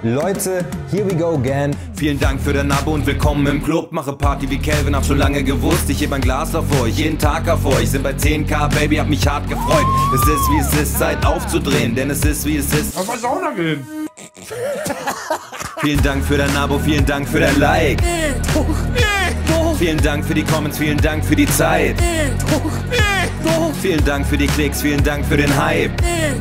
Leute, here we go again. Vielen Dank für dein Abo und willkommen im Club. Mache Party wie Calvin, hab schon lange gewusst. Ich heb ein Glas auf euch, jeden Tag auf euch. Sind bei 10k, Baby, hab mich hart gefreut. Es ist wie es ist, Zeit aufzudrehen, denn es ist wie es ist. Auf Sauna gehen. Vielen Dank für dein Abo, vielen Dank für dein Like. Vielen Dank für die Comments, vielen Dank für die Zeit. Vielen Dank für die Klicks, vielen Dank für den Hype.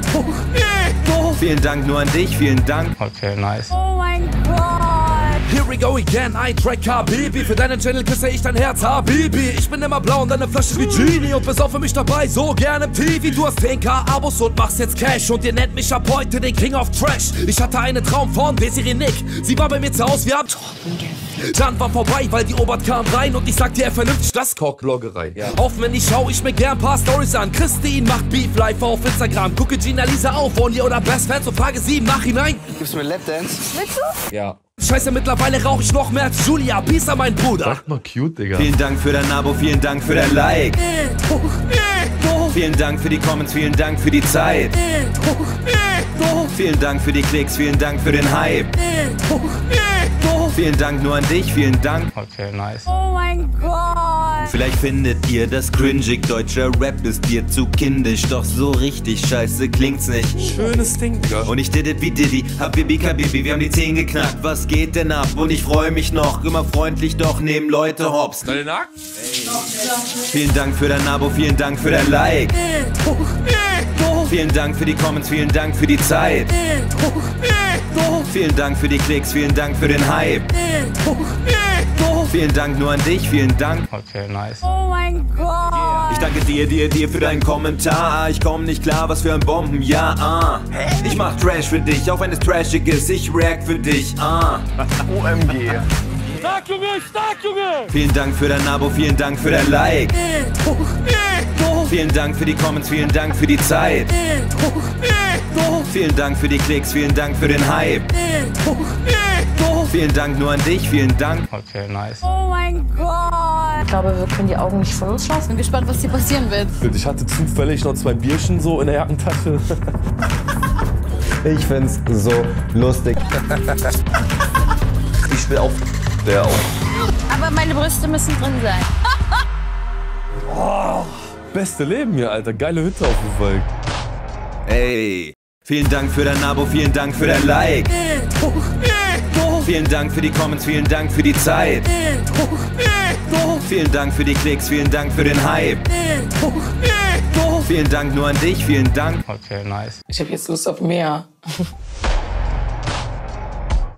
Vielen Dank nur an dich, vielen Dank. Okay, nice. Oh mein Gott. Here we go again, ein Track Habibi. Für deinen Channel küsse ich dein Herz, Habibi. Ich bin immer blau und deine Flasche wie Genie. Und bist auch für mich dabei, so gerne im TV. Du hast 10k Abos und machst jetzt Cash. Und ihr nennt mich ab heute den King of Trash. Ich hatte einen Traum von Desiree Nick. Sie war bei mir zu Hause, wir haben dann war vorbei, weil die Obert kam rein. Und ich sag dir vernünftig, das Cockbloggerei. Ja. Aufwendig schau ich mir gern ein paar Stories an. Christine macht Beef live auf Instagram. Gucke Gina Lisa auf, Only oder Best Fans und frage sie im Nachhinein. Gibst du mir Lapdance? Willst du? Ja. Scheiße, mittlerweile rauch ich noch mehr als Julia. Peace an mein Bruder. Sag mal cute, Digga. Vielen Dank für dein Abo, vielen Dank für dein Like. Vielen Dank für die Comments, vielen Dank für die Zeit. Vielen Dank für die Klicks, vielen Dank für den Hype. Vielen Dank nur an dich, vielen Dank. Okay, nice. Oh mein Gott. Vielleicht findet ihr das cringig, deutscher Rap ist dir zu kindisch. Doch so richtig scheiße klingt's nicht. Schönes Ding, Digga. Und ich did it wie Diddy, Habibi Kabibi, wir haben die 10 geknackt. Was geht denn ab? Und ich freue mich noch, immer freundlich, doch nehmen Leute hops. Deine Nackt? Vielen Dank für dein Abo, vielen Dank für dein Like. Vielen Dank für die Comments, vielen Dank für die Zeit. Vielen Dank für die Klicks, vielen Dank für den Hype. Vielen Dank nur an dich, vielen Dank. Okay, nice. Oh mein Gott. Ich danke dir für deinen Kommentar. Ich komm nicht klar, was für ein Bombenjahr. Ich mach Trash für dich, auch wenn es trashig ist. Ich react für dich. OMG. Stark, Junge, stark, Junge! Vielen Dank für dein Abo, vielen Dank für dein Like. Vielen Dank für die Comments, vielen Dank für die Zeit. Vielen Dank für die Klicks, vielen Dank für den Hype. Vielen Dank nur an dich, vielen Dank. Okay, nice. Oh mein Gott. Ich glaube, wir können die Augen nicht von uns schließen. Bin gespannt, was hier passieren wird. Ich hatte zufällig noch 2 Bierchen so in der Jackentasche. Ich find's so lustig. Ich will auf der auch. Aber meine Brüste müssen drin sein. Beste Leben hier, Alter. Geile Hütte auf dem Wald. Ey, vielen Dank für dein Abo, vielen Dank für dein Like. Vielen Dank für die Comments, vielen Dank für die Zeit. Vielen Dank für die Klicks, vielen Dank für den Hype. Vielen Dank nur an dich, vielen Dank. Okay, nice. Ich habe jetzt Lust auf mehr.